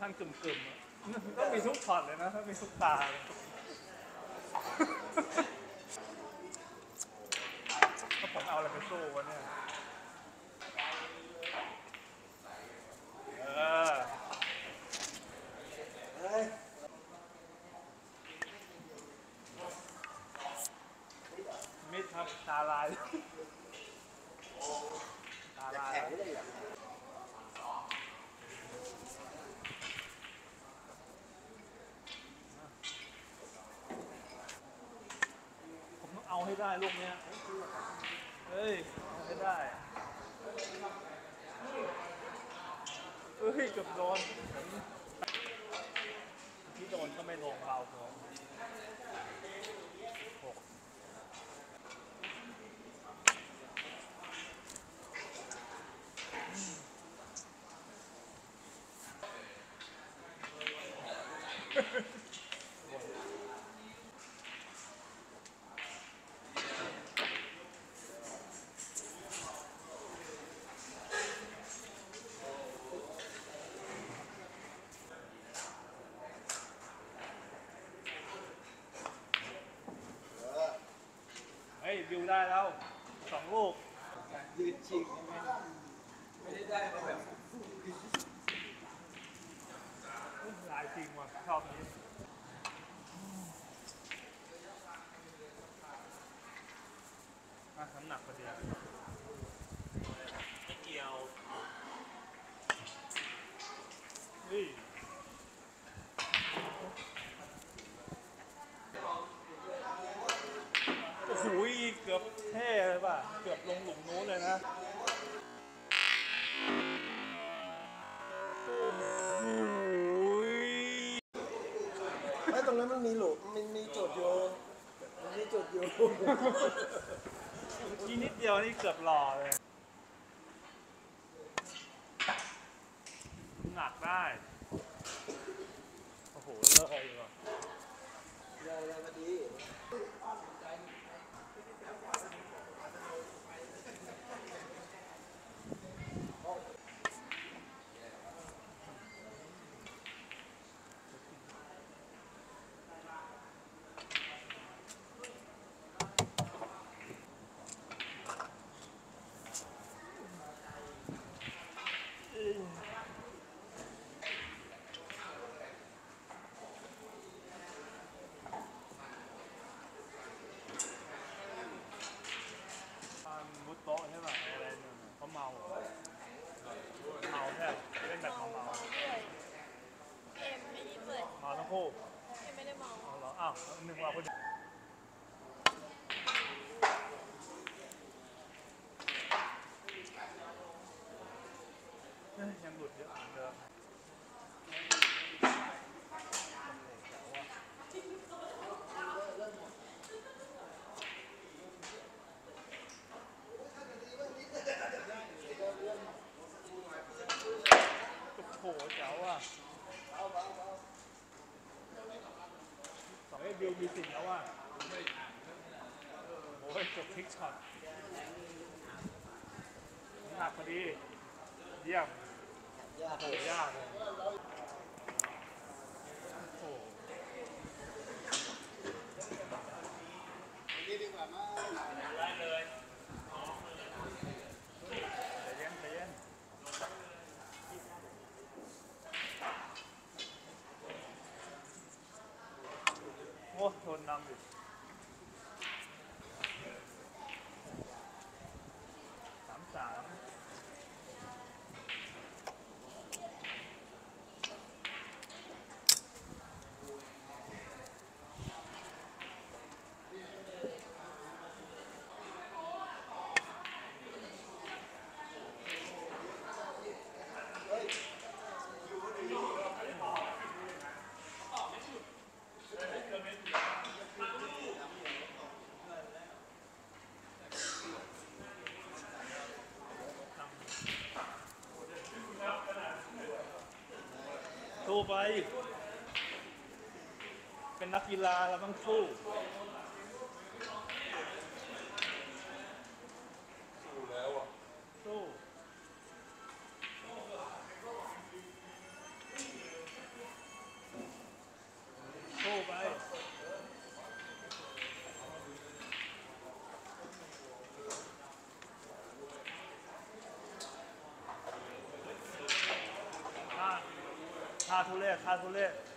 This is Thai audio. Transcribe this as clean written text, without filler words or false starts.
ชั่นกึ่มๆต้องมีทุกช็อตเลยนะถ้ามีทุกตาเลยถ้าผมเอาอะไรไปสู้วะเนี่ยมิดครับตาลายตาลายผมต้องเอาให้ได้ลูกเนี้ยเฮ้ยเอาให้ได้เฮ้ยเกือบโดนที่โดนก็ไม่ลงเบาพอบิวได้แล้ว2 ลูกยืนชิงไม่ได้มาแบบลายจริงว่ะชอบนี้น้ำหนักพอดีไม่เกี่ยวโอ้โหเกือบเท่เลยป่ะเกือบลงหลุมนู้นเลยนะไม่ตรงนั้นมันมีหลุมมันมีจุดอยู่ทีนิดเดียวนี่เกือบหล่อเลยหนักได้โอ้โหเลยว่ะได้พอดีมุดโต๊ะใช่ป่ะอะไรเนี่ยเขาเมาแค่เล่นแบบเมาเมาทั้งคู่ไม่ได้เมาเหรออ้าวนึกว่าคนยังหลุดเยอะเดิมโหเจ๋วอ่ะ2 บิวมีสิ่งแล้วว่ะโอ้ยจบทิกช็อตหนักพอดีเยี่ยมโหยากเลยโอ้นี่ดีกว่ามั้งได้เลยใจเย็นโอ้โดนนำดิ3-3สู้ไปเป็นนักกีฬาเราต้องสู้แล้วอ่ะสู้ท่าทุเรศท่าทุเรศ